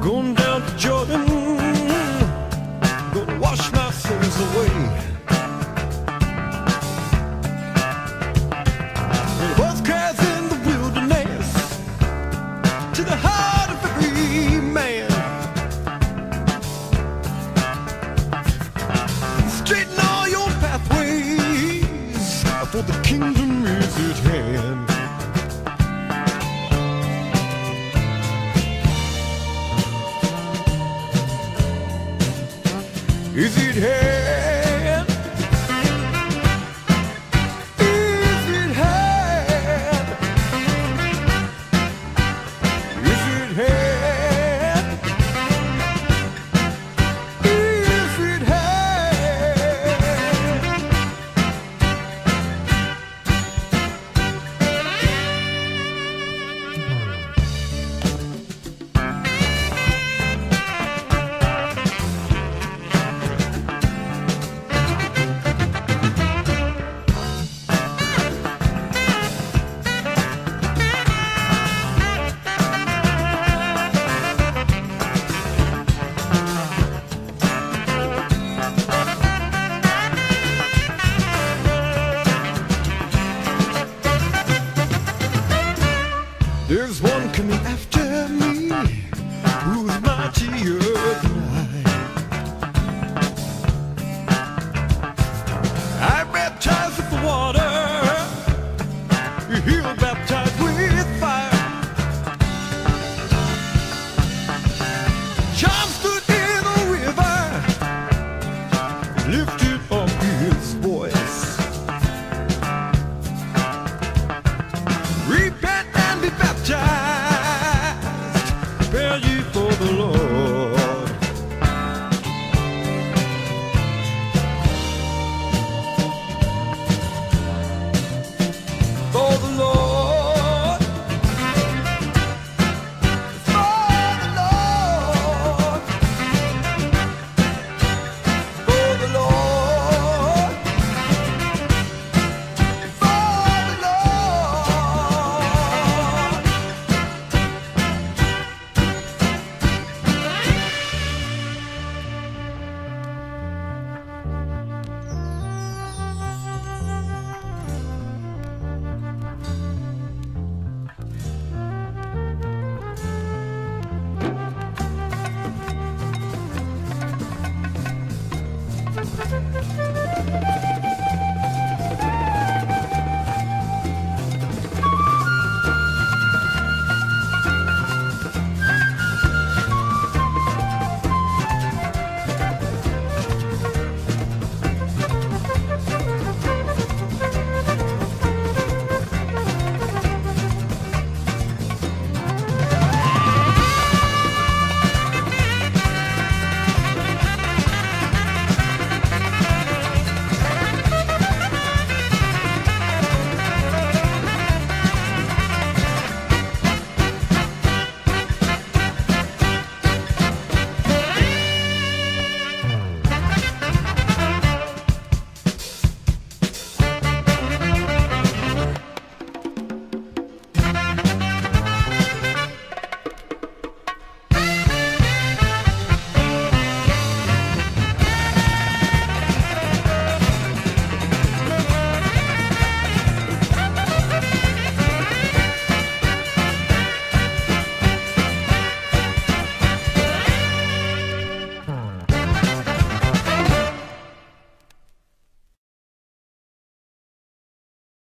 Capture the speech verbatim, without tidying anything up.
Going down to Jordan, gonna wash my sins away. The voice cries in the wilderness to the heart of every man. Straighten all your pathways, for the kingdom is at hand. Is it hand? Is it hand? Is it hand? Is it hand? There's one coming after me who's mightier than I. I baptize with the water, he'll baptize with fire. John stood in the river, lifted up his voice. Repent and be baptized, prepare ye for the Lord.